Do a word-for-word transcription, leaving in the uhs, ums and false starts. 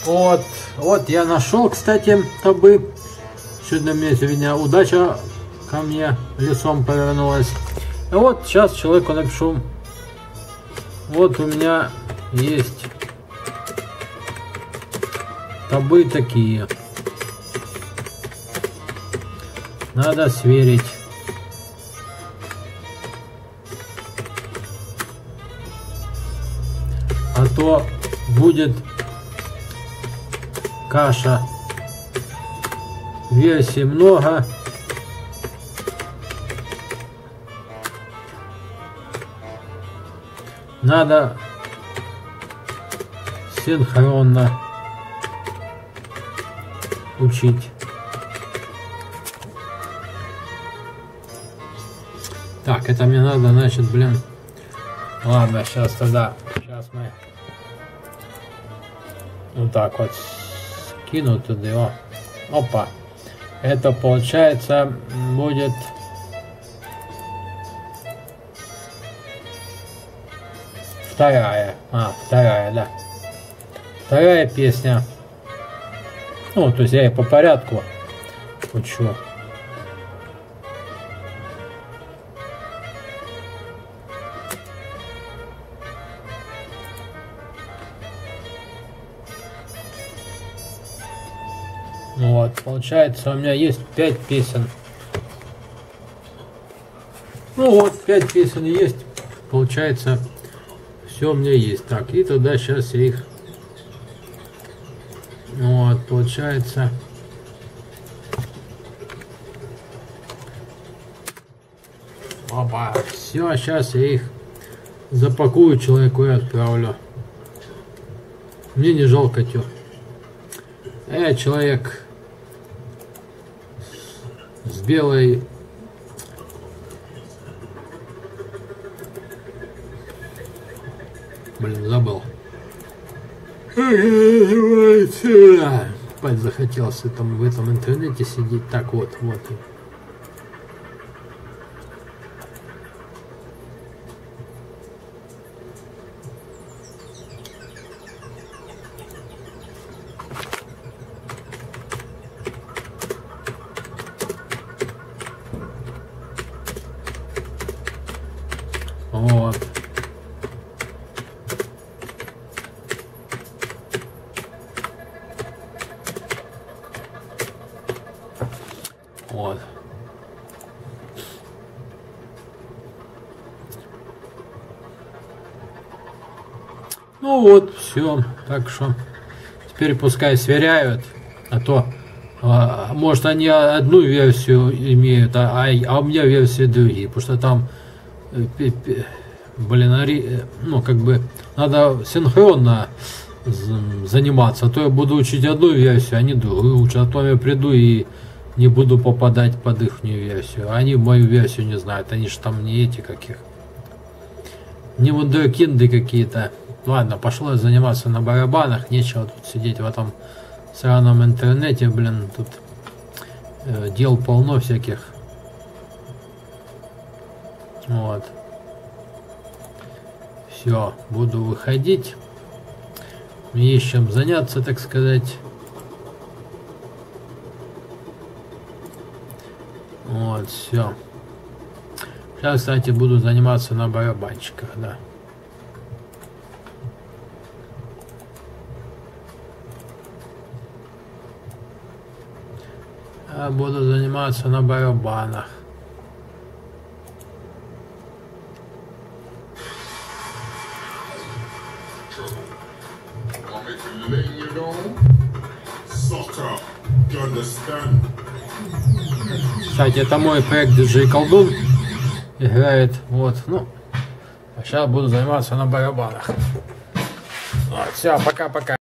Вот, вот я нашел, кстати, табы. Сегодня мне сегодня удача ко мне лицом повернулась. И вот сейчас человеку напишу. Вот у меня есть табы такие. Надо сверить. А то будет каша. Версий много. Надо синхронно учить. Так, это мне надо, значит, блин. Ладно, сейчас тогда. Сейчас мы вот так вот скину туда. О. Опа. Это получается будет вторая. А, вторая, да. Вторая песня. Ну, то есть я и по порядку учу. Вот, получается, у меня есть пять песен. Ну вот, пять песен есть. Получается, все у меня есть. Так, и тогда сейчас я их... Вот, получается... Опа, все, сейчас я их запакую человеку и отправлю. Мне не жалко, тё. Я человек с белой блин, забыл. Спать захотелось там в этом интернете сидеть. Так вот, вот. Вот. Вот. Ну вот, все. Так что теперь пускай сверяют, а то а, может они одну версию имеют, а, а у меня версии другие, потому что там блин, ну как бы надо синхронно заниматься, а то я буду учить одну версию, они другую учат, а то я приду и не буду попадать под их версию, они мою версию не знают, они же там не эти каких, не вундеркинды какие-то. Ладно, пошло заниматься на барабанах, нечего тут сидеть в этом сраном интернете, блин, тут э, дел полно всяких. Вот. Все, буду выходить. Мне есть чем заняться, так сказать. Вот, все. Сейчас, кстати, буду заниматься на барабанчиках, да. Я буду заниматься на барабанах. Кстати, это мой проект диджей Колдун играет, вот, ну, а сейчас буду заниматься на барабанах. Вот, все, пока-пока.